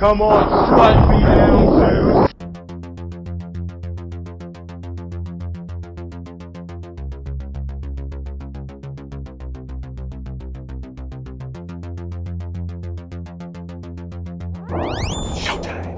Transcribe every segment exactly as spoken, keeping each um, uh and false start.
Come on, strike me down, Zeus! Showtime!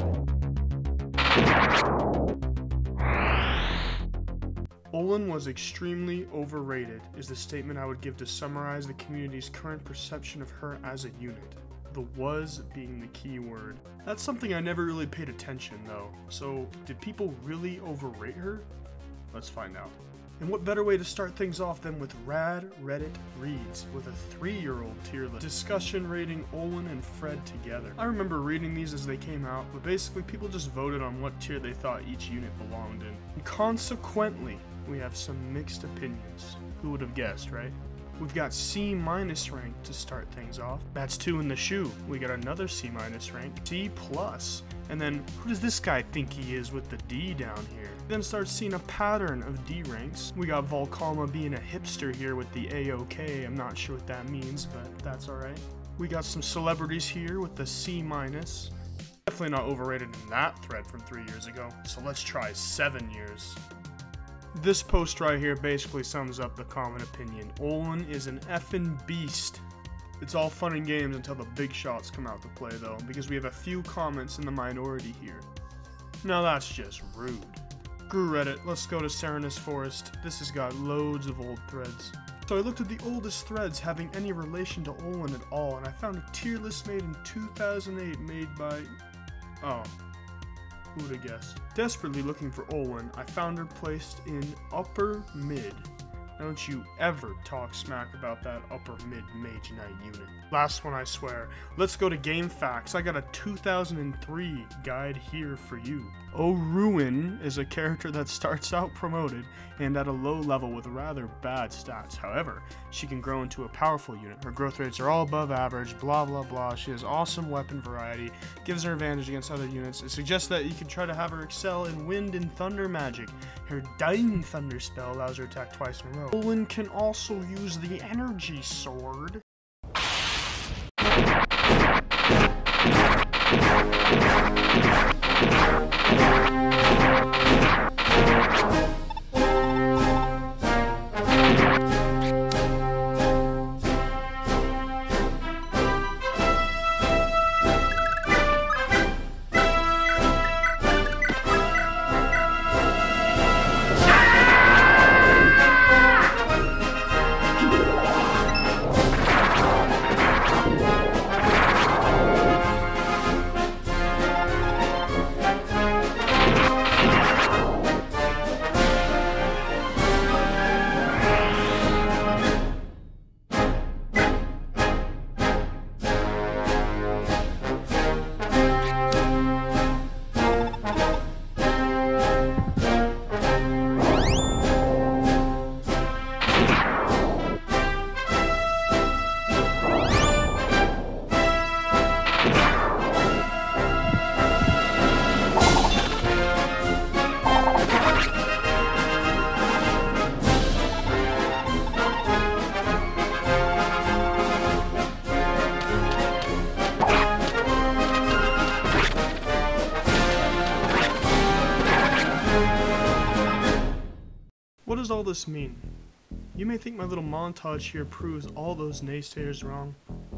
Olin was extremely overrated is the statement I would give to summarize the community's current perception of her as a unit. The was being the key word. That's something I never really paid attention though. So did people really overrate her? Let's find out. And what better way to start things off than with Rad Reddit Reads, with a three-year-old tier list discussion rating Olin and Fred together. I remember reading these as they came out, but basically people just voted on what tier they thought each unit belonged in. And consequently, we have some mixed opinions. Who would have guessed, right? We've got C minus rank to start things off. That's two in the shoe. We got another C minus rank, C plus. And then who does this guy think he is with the D down here? Then starts seeing a pattern of D ranks. We got Volcalma being a hipster here with the A O K. I'm not sure what that means, but that's alright. We got some celebrities here with the C minus. Definitely not overrated in that thread from three years ago. So let's try seven years. This post right here basically sums up the common opinion. Olin is an effing beast. It's all fun and games until the big shots come out to play though, because we have a few comments in the minority here. Now that's just rude. Screw Reddit, let's go to Serenus Forest. This has got loads of old threads. So I looked at the oldest threads having any relation to Olin at all, and I found a tier list made in two thousand eight made by... oh. Who would have guessed? Desperately looking for Olin, I found her placed in upper mid. Don't you ever talk smack about that upper mid Mage Knight unit. Last one, I swear. Let's go to Game Facts. I got a two thousand three guide here for you. O'Ruin is a character that starts out promoted and at a low level with rather bad stats. However, she can grow into a powerful unit. Her growth rates are all above average, blah blah blah. She has awesome weapon variety, gives her advantage against other units. It suggests that you can try to have her excel in wind and thunder magic. Her Dying Thunder spell allows her to attack twice in a row. Olin can also use the energy sword. What does all this mean? You may think my little montage here proves all those naysayers wrong,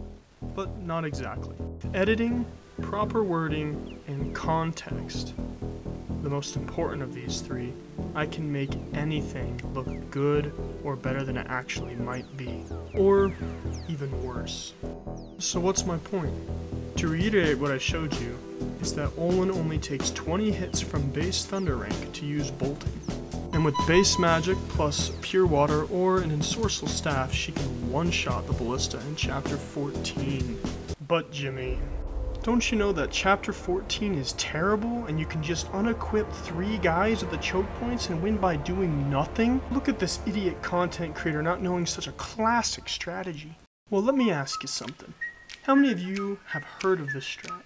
but not exactly. Editing, proper wording, and context, the most important of these three, I can make anything look good or better than it actually might be, or even worse. So what's my point? To reiterate what I showed you, is that Olin only takes twenty hits from base Thunder rank to use bolting. And with base magic plus pure water or an ensorcel staff, she can one-shot the ballista in chapter fourteen. But Jimmy, don't you know that chapter fourteen is terrible and you can just unequip three guys at the choke points and win by doing nothing? Look at this idiot content creator not knowing such a classic strategy. Well, let me ask you something. How many of you have heard of this strat?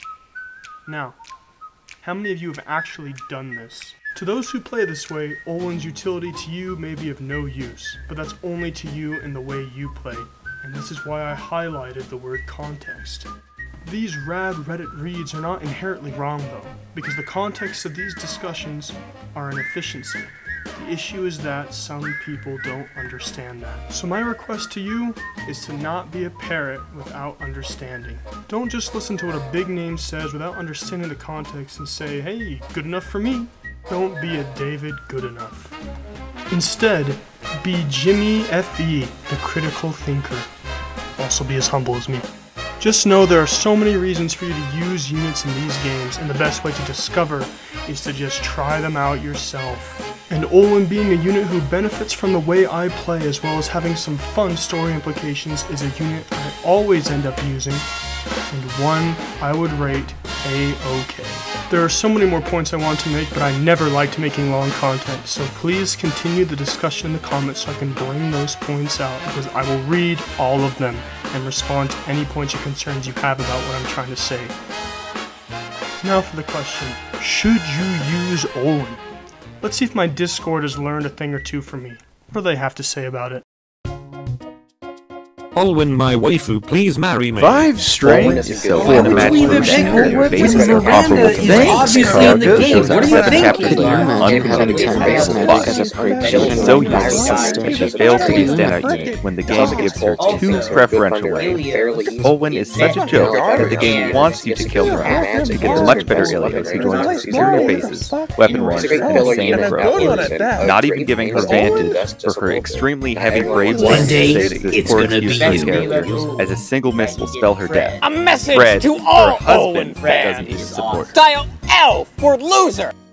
Now, how many of you have actually done this? To those who play this way, Olin's utility to you may be of no use, but that's only to you and the way you play, and this is why I highlighted the word context. These rad Reddit reads are not inherently wrong though, because the context of these discussions are an efficiency. The issue is that some people don't understand that. So my request to you is to not be a parrot without understanding. Don't just listen to what a big name says without understanding the context and say, hey, good enough for me. Don't be a David good enough. Instead, be Jimmy F E, the critical thinker. Also be as humble as me. Just know there are so many reasons for you to use units in these games, and the best way to discover is to just try them out yourself. And Olin being a unit who benefits from the way I play as well as having some fun story implications is a unit I always end up using, and one I would rate A-OK. There are so many more points I want to make, but I never liked making long content, so please continue the discussion in the comments so I can bring those points out, because I will read all of them and respond to any points or concerns you have about what I'm trying to say. Now for the question, should you use Olin? Let's see if my Discord has learned a thing or two from me. What do they have to say about it? Olin, my waifu, please marry me. Five strength is so Can't believe it, Victor. Your face is Miranda is obviously in the game. What are you thinking? So useless that she fails to be a standout unit when the game gives her two preferential ways. Olin is such a joke that the game wants you to kill her to get the much better Ilios who joins with superior bases, weapon range, and insane growth, not even giving her vantage for her extremely heavy brave One day, it's gonna be character, as a single miss will spell her death. A message Fred, to her all husband, Olin fans. doesn't even support her. Dial L for loser.